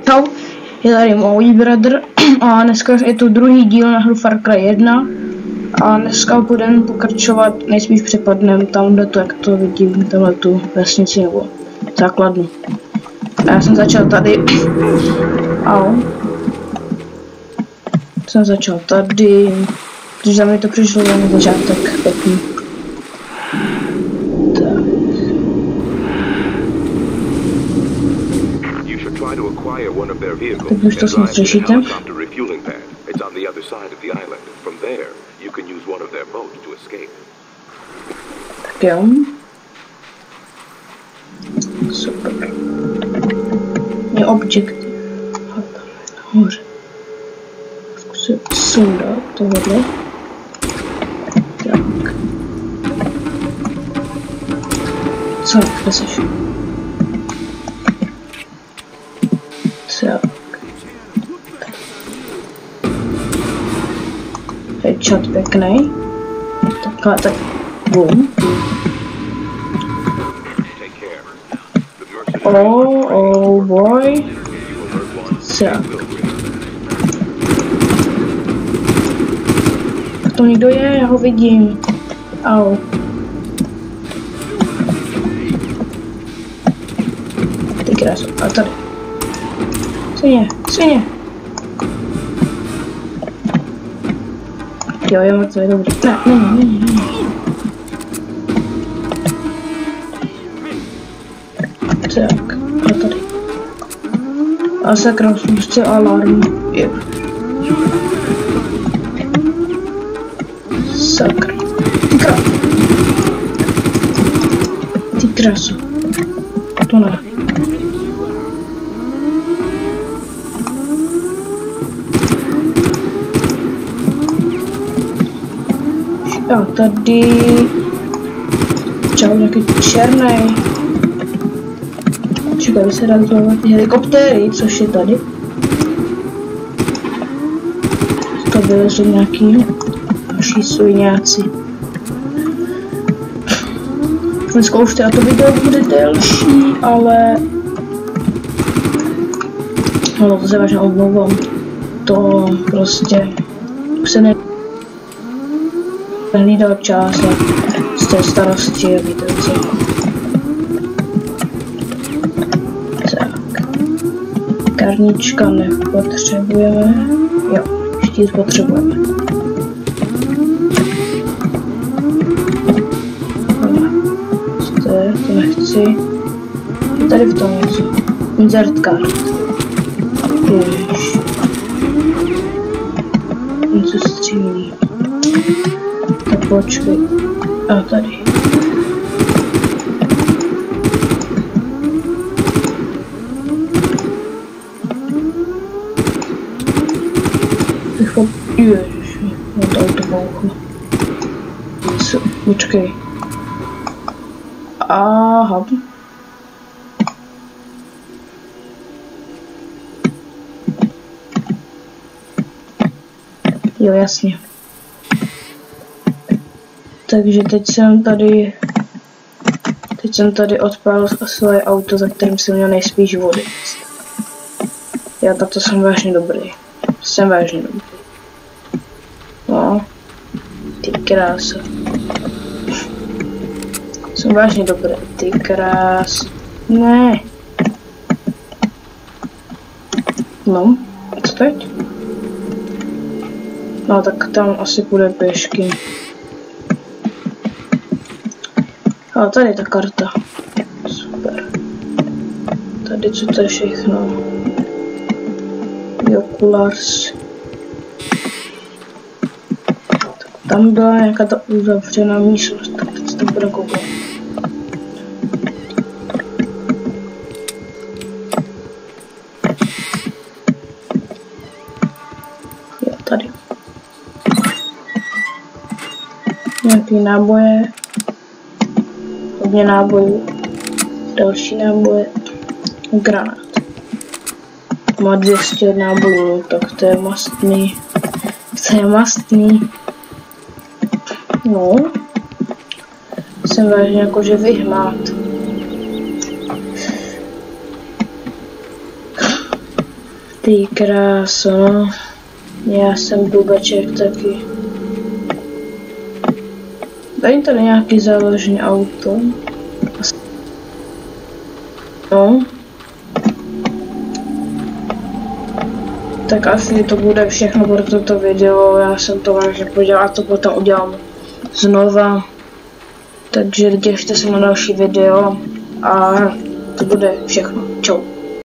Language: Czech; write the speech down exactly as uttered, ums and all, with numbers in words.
Čau, je tady můj brother a dneska je to druhý díl na hru Far Cry jedna a dneska budeme pokračovat, nejspíš přepadneme tam, kde to, jak to vidím, tamhle tu vesnici nebo základnu. A já jsem začal tady, au, jsem začal tady, když za mě to přišlo na začátek pěkný. Tak už to snad řešíte. Tak jo. Super. Je objekt. A tam nahoře. Zkusím sundat tohle. Tak. Co, kde seš? Tak. Headshot pěknej. Takhle, tak boom. Oh, oh boy. Tak. To někdo je, já ho vidím. Au. Ty krásu, a tady. Svině, svině. Jo, je moc dobrý. Ne, ne, ne, ne, ne. Tak, a tady. A sakra, prostě alarm. Je. Sakra. Ty krás. Ty krásu. To ne. Jo, tady... Čau, nějaký černej. Čekaj, by se dá zvolat ty helikoptéry, což je tady. To byly jsou nějaký naši sviňáci. Dneska už teda to video bude delší, ale... No, to se vážně omlouvám. To prostě... Už se ne... Nehlídal čas a z té starosti a víte co. Tak. Karnička nepotřebujeme. Jo, štít potřebujeme. Co to je? To nechci. Tady v tom něco. Insert card. Ježiš. Něco střílí. Tak počkej. A tady. Vychop... Ježiš, no to auto bouchlo. Co? Počkej. Aha. Jo, jasně. Takže teď jsem tady, teď jsem tady odpálil svoje auto, za kterým jsem měl nejspíš vody. Já tato jsem vážně dobrý. Jsem vážně dobrý. No, ty krása. Jsem vážně dobrý, ty krás. Ne. No, co teď? No, tak tam asi půjde pěšky. A tady je ta karta. Super. Tady co to je všechno. Oculars. Tak tam byla nějaká ta uzavřená místnost, tak teď se tam bude koukat. Jo, tady. Nějaký náboje. Hodně nábojů, další náboje, granát. Má dvě stě nábojů, tak to je mastný. To je mastný. No. Jsem vážně jakože vyhmát. Ty kráso, no. Já jsem blbeček taky. Tady to nějaký záložní auto. No. Tak asi to bude všechno pro toto video, já jsem to vážně podělal a to potom udělám znova. Takže těšte se na další video a to bude všechno. Čau.